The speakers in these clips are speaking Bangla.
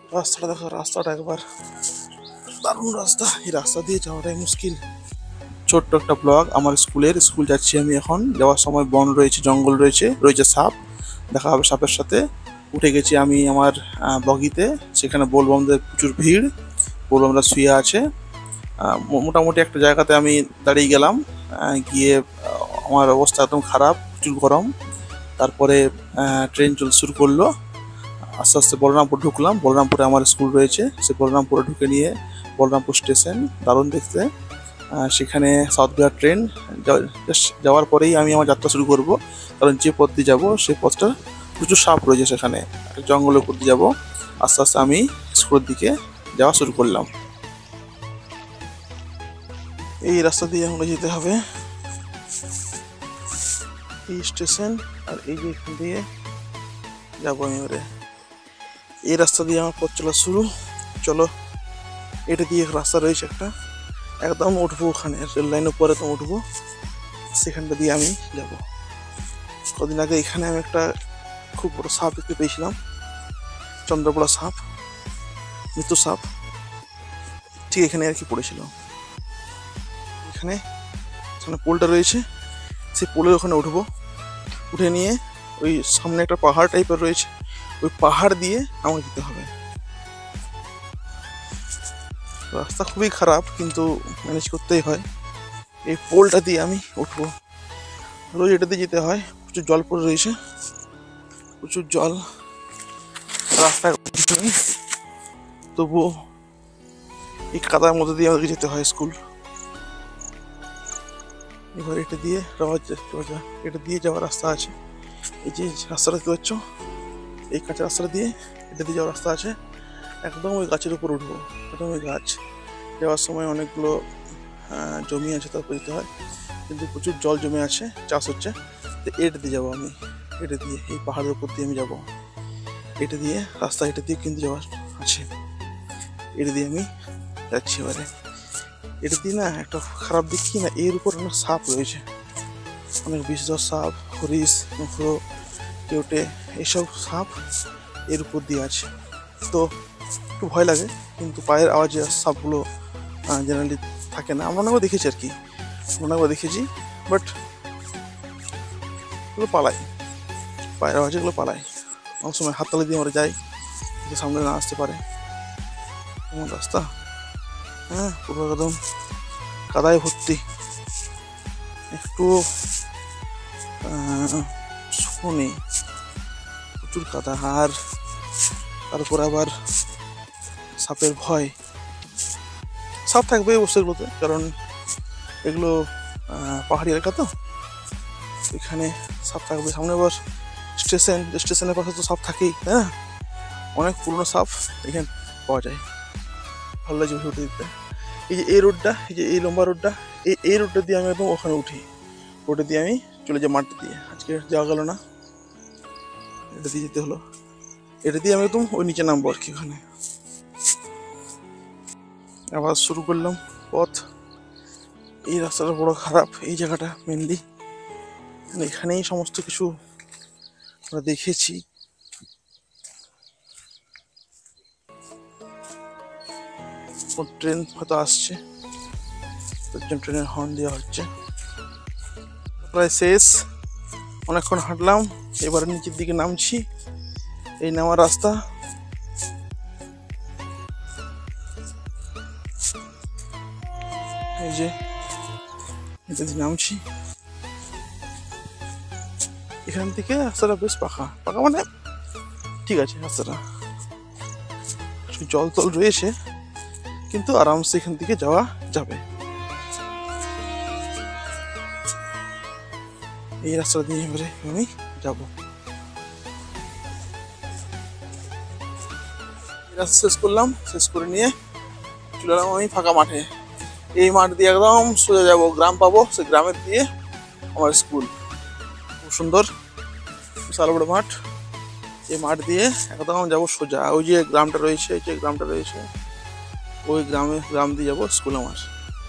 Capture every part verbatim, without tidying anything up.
রাস্তাটা দেখো, রাস্তাটা একবার দারুণ রাস্তা, এই রাস্তা দিয়ে যাওয়াটাই মুশকিল। ছোট্ট একটা ব্লগ আমার স্কুলের, স্কুল যাচ্ছি আমি এখন, যাওয়ার সময় বন রয়েছে, জঙ্গল রয়েছে, রয়েছে সাপ, দেখা হবে সাপের সাথে। উঠে গেছি আমি আমার বগিতে, সেখানে বোলবমদের প্রচুর ভিড়, বোলবমরা শুয়ে আছে। মোটামুটি একটা জায়গাতে আমি দাঁড়িয়ে গেলাম, গিয়ে আমার অবস্থা একদম খারাপ, প্রচুর গরম। তারপরে ট্রেন চল শুরু করলো, আস্তে আস্তে বলরামপুর ঢুকলাম। বলরামপুরে আমার স্কুল রয়েছে, সে বলরামপুরে ঢুকে নিয়ে বলরামপুর স্টেশন দারুণ দেখতে। সেখানে সাউথ বিহার ট্রেন যাওয়ার পরেই আমি আমার যাত্রা শুরু করব, কারণ যে পথ দিয়ে যাবো সেই পথটা প্রচুর সাপ রয়েছে, সেখানে একটা জঙ্গলের উপর দিয়ে যাবো। আস্তে আস্তে আমি স্কুলের দিকে যাওয়া শুরু করলাম। এই রাস্তা দিয়ে আমরা যেতে হবে, এই স্টেশন, আর এই যে এখান দিয়ে যাবো আমি এবারে। এই রাস্তা দিয়ে আমার পথ চলা শুরু। চলো, এটা দিয়ে রাস্তা রয়েছে একটা, একদম উঠবো ওখানে, রেল লাইনের উপরে তো উঠবো, সেখানটা দিয়ে আমি যাব। কদিন আগে এখানে আমি একটা খুব বড় সাপ দেখতে পেয়েছিলাম, চন্দ্রপড়া সাপ, মৃত্যু সাপ, ঠিক এখানে আর কি পড়েছিল। এখানে এখানে পোলটা রয়েছে, সেই পোলের ওখানে উঠবো, উঠে নিয়ে ওই সামনে একটা পাহাড় টাইপের রয়েছে, ওই পাহাড় দিয়ে আমাকে যেতে হবে। রাস্তা খুবই খারাপ, কিন্তু ম্যানেজ করতেই হয়। এই পোলটা দিয়ে আমি উঠবো, রোজ এটা দিয়ে যেতে হয়। প্রচুর জল পড়ে রয়েছে, প্রচুর জল রাস্তায়, তবুও এই কাদার মধ্যে দিয়ে আমাদেরকে যেতে হয় স্কুল। এবার এটা দিয়ে এটা দিয়ে যাওয়ার রাস্তা আছে, এই যে রাস্তাটা দেখতে পাচ্ছ, এই কাঁচা রাস্তাটা দিয়ে এটা দিয়ে যাওয়ার রাস্তা আছে। একদম ওই গাছের উপর উঠবো, একদম ওই গাছ। যাওয়ার সময় অনেকগুলো জমি আছে, তারপর যেতে হয়, কিন্তু প্রচুর জল জমে আছে, চাষ হচ্ছে, তো এটা দিয়ে যাবো আমি। এটা দিয়ে এই পাহাড়ের উপর দিয়ে আমি যাবো, এটা দিয়ে রাস্তা, এটা দিয়ে কিন্তু যাওয়ার আছে, এটা দিয়ে আমি যাচ্ছি এবারে। এটা দিয়ে না একটা খারাপ দিক কি না, এর উপর অনেক সাপ রয়েছে, অনেক বিষধর সাপ, হরিশ, মুখরো, কেউটে, এইসব সাপ এর উপর দিয়ে আছে, তো একটু ভয় লাগে। কিন্তু পায়ের আওয়াজে সাপগুলো জেনারেলি থাকে না, আমরা অনেকবার দেখেছি আর কি, অনেকবার দেখেছি, বাট এগুলো পালায়, পায়ের আওয়াজে এগুলো পালায়। অনেক সময় হাততালি দিয়ে আমরা যাই, যে সামনে না আসতে পারে। এমন রাস্তা, হ্যাঁ, পুরো একদম কাদায় ভর্তি, একটু শুকনো, প্রচুর কাদা, আর তারপর আবার সাপের ভয়। সাপ থাকবে অবশ্যই এগুলোতে, কারণ এগুলো পাহাড়ি এলাকা, তো এখানে সাপ থাকবে। সামনে আবার স্টেশন, স্টেশনের পাশে তো সাপ থাকেই, হ্যাঁ, অনেক পুরনো সাপ এখানে পাওয়া যায়। ভালো লাগছে উঠে দিতে। এই যে এই রোডটা, এই যে এই লম্বা রোডটা, এই এই রোডটা দিয়ে আমি একদম ওখানে উঠি, রোডে দিয়ে আমি চলে যাই মাঠটা দিয়ে। আজকে যাওয়া গেল না, এটা দিয়ে যেতে হলো, এটা দিয়ে আমি একদম ওই নিচে নামবো আর কি। ওখানে আবার শুরু করলাম পথ। এই রাস্তাটা বড় খারাপ, এই জায়গাটা মেনলি, এখানেই সমস্ত কিছু আমরা দেখেছি। ট্রেন হয়তো আসছে, ট্রেনের হর্ন দেওয়া হচ্ছে। প্রায় শেষ, অনেকক্ষণ হাঁটলাম, এবারে নিচের দিকে নামছি। এই নামার রাস্তা, এই যে এটা দিয়ে নামছি। এখান থেকে রাস্তাটা বেশ পাকা, পাকা মানে ঠিক আছে রাস্তাটা, জল তল রয়েছে, কিন্তু আরামসে এখান থেকে যাওয়া যাবে। এই রাস্তা দিয়ে এবারে আমি যাবো। রাস্তা শেষ করলাম, শেষ করে নিয়ে চলে এলাম আমি ফাঁকা মাঠে। এই মাঠ দিয়ে একদম সোজা যাবো, গ্রাম পাবো, সেই গ্রামের দিয়ে আমার স্কুল। খুব সুন্দর বিশাল বড় মাঠ, এই মাঠ দিয়ে একদম যাবো সোজা। ওই যে গ্রামটা রয়েছে, যে গ্রামটা রয়েছে, ওই গ্রামে, গ্রাম দিয়ে যাবো স্কুল আমার।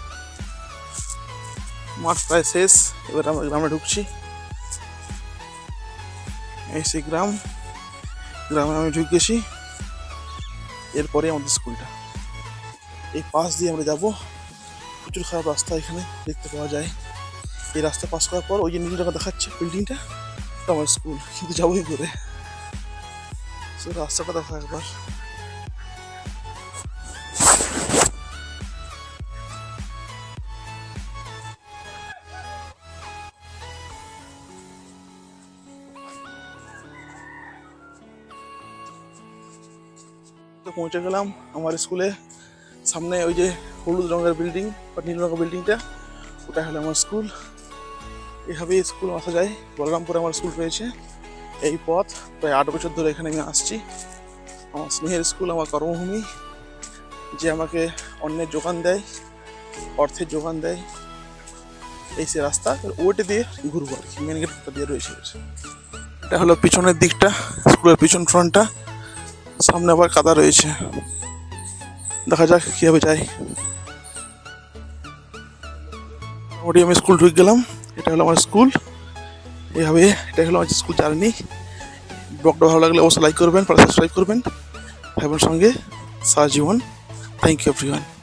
মাঠ প্রায় শেষ, এবার আমরা গ্রামে ঢুকছি। এই সেই গ্রাম, গ্রামে আমি ঢুকে গেছি। এরপরে আমাদের স্কুলটা। এই পাশ দিয়ে আমরা যাব, প্রচুর খারাপ রাস্তা এখানে দেখতে পাওয়া যায়। এই রাস্তা পাস করার পর ওই যে নীল রঙ দেখাচ্ছে বিল্ডিংটা, ওটা আমার স্কুল, কিন্তু যাবোই করে। সে রাস্তাটা দেখা একবার। তো পৌঁছে গেলাম আমার স্কুলে। সামনে ওই যে হলুদ রঙের বিল্ডিং বা নীল রঙের বিল্ডিংটা, ওটা হলো আমার স্কুল। এভাবেই স্কুল আসা যায়। বলরামপুরে আমার স্কুল রয়েছে। এই পথ প্রায় আট বছর ধরে এখানে আমি আসছি। আমার স্নেহের স্কুল, আমার কর্মভূমি, যে আমাকে অন্যের যোগান দেয়, অর্থের যোগান দেয়। এই সে রাস্তা, ওইটা দিয়ে ঘুরবো আর কি, মেন গেটটা দিয়ে রয়েছে। এটা হলো পিছনের দিকটা, স্কুলের পিছন ফ্রন্টটা। সামনে আবার কাদা রয়েছে, দেখা যাক কীভাবে যাই। মোটামুটি আমি স্কুল ঢুকে গেলাম। এটা হলো আমার স্কুল। এইভাবে এটা হলো আমার স্কুল জার্নি। ব্লগটা ভালো লাগলে অবশ্যই লাইক করবেন, সাবস্ক্রাইব করবেন। ভাই বোনের সঙ্গে সারা জীবন। Thank you everyone.